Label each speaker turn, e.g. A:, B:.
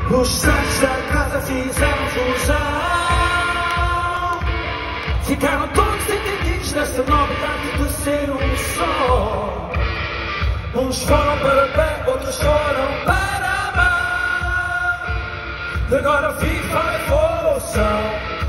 A: Os santos da casa fizeram fusão. Ficaram todos entendidos nessa novidade de ser um só. Uns foram para o pé, outros foram para a mão. E agora viva a evolução.